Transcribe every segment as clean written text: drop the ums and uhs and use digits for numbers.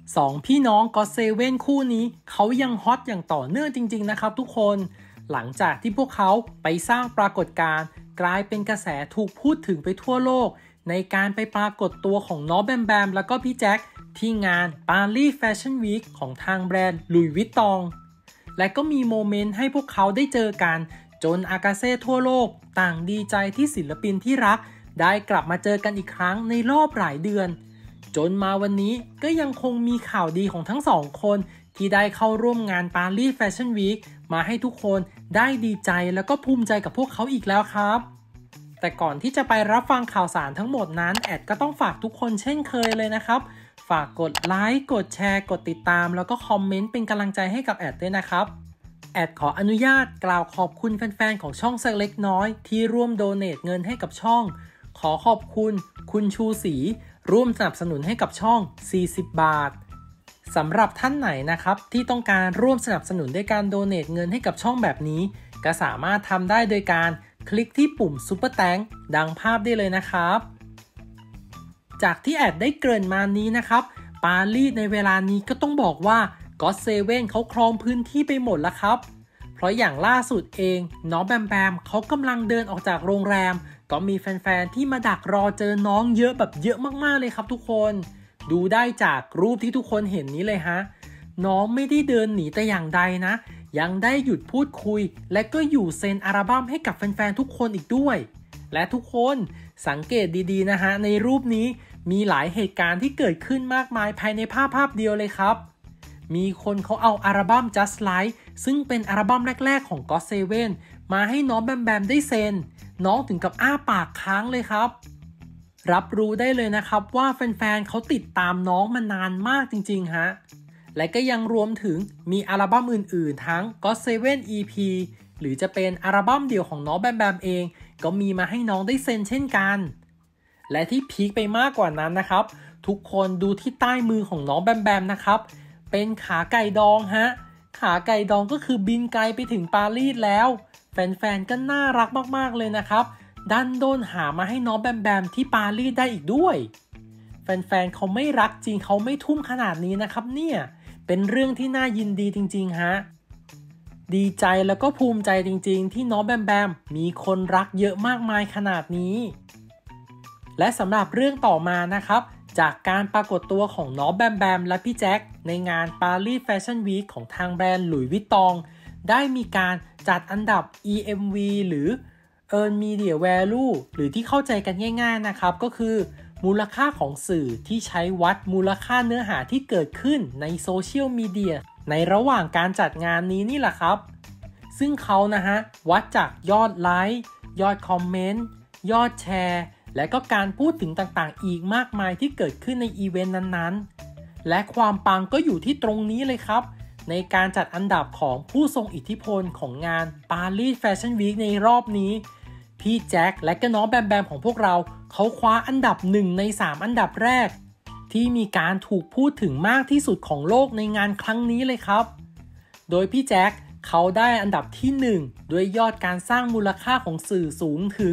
2พี่น้องก็อตเซเว่นคู่นี้เขายังฮอตอย่างต่อเนื่องจริงๆนะครับทุกคนหลังจากที่พวกเขาไปสร้างปรากฏการณ์กลายเป็นกระแสถูกพูดถึงไปทั่วโลกในการไปปรากฏตัวของน้องแบมแบมแล้วก็พี่แจ็คที่งานปารีสแฟชั่นวีคของทางแบรนด์หลุยส์วิตตองและก็มีโมเมนต์ให้พวกเขาได้เจอกันจนอากาเซ่ทั่วโลกต่างดีใจที่ศิลปินที่รักได้กลับมาเจอกันอีกครั้งในรอบหลายเดือนจนมาวันนี้ก็ยังคงมีข่าวดีของทั้งสองคนที่ได้เข้าร่วมงานปารีสแฟชั่นวีคมาให้ทุกคนได้ดีใจแล้วก็ภูมิใจกับพวกเขาอีกแล้วครับแต่ก่อนที่จะไปรับฟังข่าวสารทั้งหมดนั้นแอดก็ต้องฝากทุกคนเช่นเคยเลยนะครับฝากกดไลค์กดแชร์กดติดตามแล้วก็คอมเมนต์เป็นกำลังใจให้กับแอดด้วยนะครับแอดขออนุญาตกล่าวขอบคุณแฟนๆของช่องสักเล็กน้อยที่ร่วมโดเนทเงินให้กับช่องขอขอบคุณคุณชูศรีร่วมสนับสนุนให้กับช่อง40 บาทสำหรับท่านไหนนะครับที่ต้องการร่วมสนับสนุนด้วยการโดเนทเงินให้กับช่องแบบนี้ก็สามารถทำได้โดยการคลิกที่ปุ่ม Super Thanks ดังภาพได้เลยนะครับจากที่แอดได้เกริ่นมานี้นะครับปารีสในเวลานี้ก็ต้องบอกว่าก็อตเซเว่นเขาครองพื้นที่ไปหมดแล้วครับเพราะอย่างล่าสุดเองน้องแบมแบมเขากำลังเดินออกจากโรงแรมก็มีแฟนๆที่มาดักรอเจอน้องเยอะแบบเยอะมากๆเลยครับทุกคนดูได้จากรูปที่ทุกคนเห็นนี้เลยฮะน้องไม่ได้เดินหนีแต่อย่างใดนะยังได้หยุดพูดคุยและก็อยู่เซ็นอัลบั้มให้กับแฟนๆทุกคนอีกด้วยและทุกคนสังเกตดีๆนะฮะในรูปนี้มีหลายเหตุการณ์ที่เกิดขึ้นมากมายภายในภาพเดียวเลยครับมีคนเขาเอาอัลบั้ม Just Like ซึ่งเป็นอัลบั้มแรกๆของก็อตเซเว่นมาให้น้องแบมแบมได้เซ็นน้องถึงกับอ้าปากค้างเลยครับรับรู้ได้เลยนะครับว่าแฟนๆเขาติดตามน้องมานานมากจริงๆฮะและก็ยังรวมถึงมีอัลบั้มอื่นๆทั้ง GOT7 EP หรือจะเป็นอัลบั้มเดี่ยวของน้องแบมแบมเองก็มีมาให้น้องได้เซ็นเช่นกันและที่พีคไปมากกว่านั้นนะครับทุกคนดูที่ใต้มือของน้องแบมแบมนะครับเป็นขาไก่ดองฮะขาไก่ดองก็คือบินไกลไปถึงปารีสแล้วแฟนๆก็น่ารักมากๆเลยนะครับดันโดนหามาให้น้องแบมแบมที่ปารีสได้อีกด้วยแฟนๆเขาไม่รักจริงเขาไม่ทุ่มขนาดนี้นะครับเนี่ยเป็นเรื่องที่น่ายินดีจริงๆฮะดีใจแล้วก็ภูมิใจจริงๆที่น้องแบมแบมมีคนรักเยอะมากมายขนาดนี้และสำหรับเรื่องต่อมานะครับจากการปรากฏตัวของน้องแบมแบมและพี่แจ็คในงานปารีสแฟชั่นวีคของทางแบรนด์หลุยส์วิตตองได้มีการจัดอันดับ EMV หรือ Earn Media Value หรือที่เข้าใจกันง่ายๆนะครับก็คือมูลค่าของสื่อที่ใช้วัดมูลค่าเนื้อหาที่เกิดขึ้นในโซเชียลมีเดียในระหว่างการจัดงานนี้นี่แหละครับซึ่งเขานะฮะวัดจากยอดไลค์ยอดคอมเมนต์ยอดแชร์และก็การพูดถึงต่างๆอีกมากมายที่เกิดขึ้นในอีเวนต์นั้นๆและความปังก็อยู่ที่ตรงนี้เลยครับในการจัดอันดับของผู้ทรงอิทธิพลของงานปารีสแฟชั่นวีคในรอบนี้พี่แจ็คและก็น้องแบมแบมของพวกเราเขาคว้าอันดับ1 ใน 3อันดับแรกที่มีการถูกพูดถึงมากที่สุดของโลกในงานครั้งนี้เลยครับโดยพี่แจ็คเขาได้อันดับที่1ด้วยยอดการสร้างมูลค่าของสื่อสูงถึง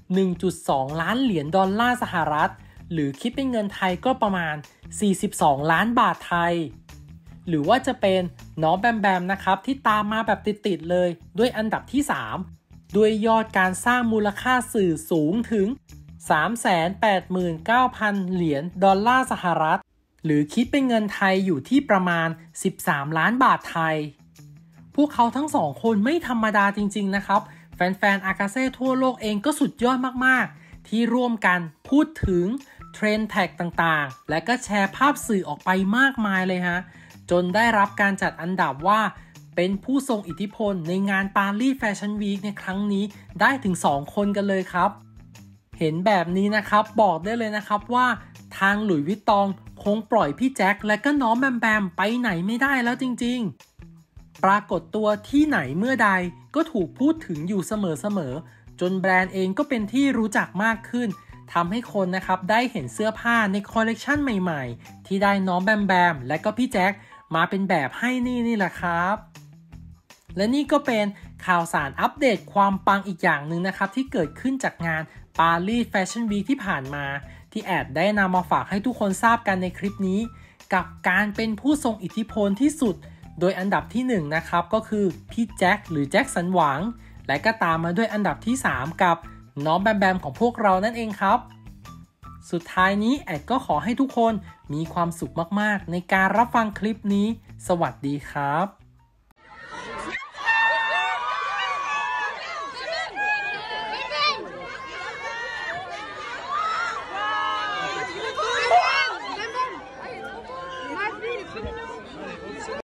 1.2 ล้านเหรียญดอลลาร์สหรัฐหรือคิดเป็นเงินไทยก็ประมาณ42 ล้านบาทไทยหรือว่าจะเป็นน้องแบมแบมนะครับที่ตามมาแบบติดๆเลยด้วยอันดับที่3ด้วยยอดการสร้างมูลค่าสื่อสูงถึง 389,000 เหรียญดอลลาร์สหรัฐหรือคิดเป็นเงินไทยอยู่ที่ประมาณ13 ล้านบาทไทยพวกเขาทั้งสองคนไม่ธรรมดาจริงๆนะครับแฟนๆอากาเซ่ทั่วโลกเองก็สุดยอดมากๆที่ร่วมกันพูดถึงเทรนด์แท็กต่างๆและก็แชร์ภาพสื่อออกไปมากมายเลยฮะจนได้รับการจัดอันดับว่าเป็นผู้ทรงอิทธิพลในงานปารีสแฟชั่นวีคในครั้งนี้ได้ถึง2คนกันเลยครับเห็นแบบนี้นะครับบอกได้เลยนะครับว่าทางหลุยส์วิตตองคงปล่อยพี่แจ็คและก็น้องแบมแบมไปไหนไม่ได้แล้วจริงๆปรากฏตัวที่ไหนเมื่อใดก็ถูกพูดถึงอยู่เสมอๆจนแบรนด์เองก็เป็นที่รู้จักมากขึ้นทำให้คนนะครับได้เห็นเสื้อผ้าในคอลเลกชันใหม่ๆที่ได้น้องแบมแบมและก็พี่แจ็คมาเป็นแบบให้นี่แหละครับและนี่ก็เป็นข่าวสารอัปเดตความปังอีกอย่างหนึ่งนะครับที่เกิดขึ้นจากงานปารีสแฟชั่นวีคที่ผ่านมาที่แอดได้นำมาฝากให้ทุกคนทราบกันในคลิปนี้กับการเป็นผู้ทรงอิทธิพลที่สุดโดยอันดับที่1นะครับก็คือพี่แจ็คหรือแจ็คสันหวังและก็ตามมาด้วยอันดับที่3กับน้องแบมแบมของพวกเรานั่นเองครับสุดท้ายนี้แอดก็ขอให้ทุกคนมีความสุขมากๆในการรับฟังคลิปนี้สวัสดีครับ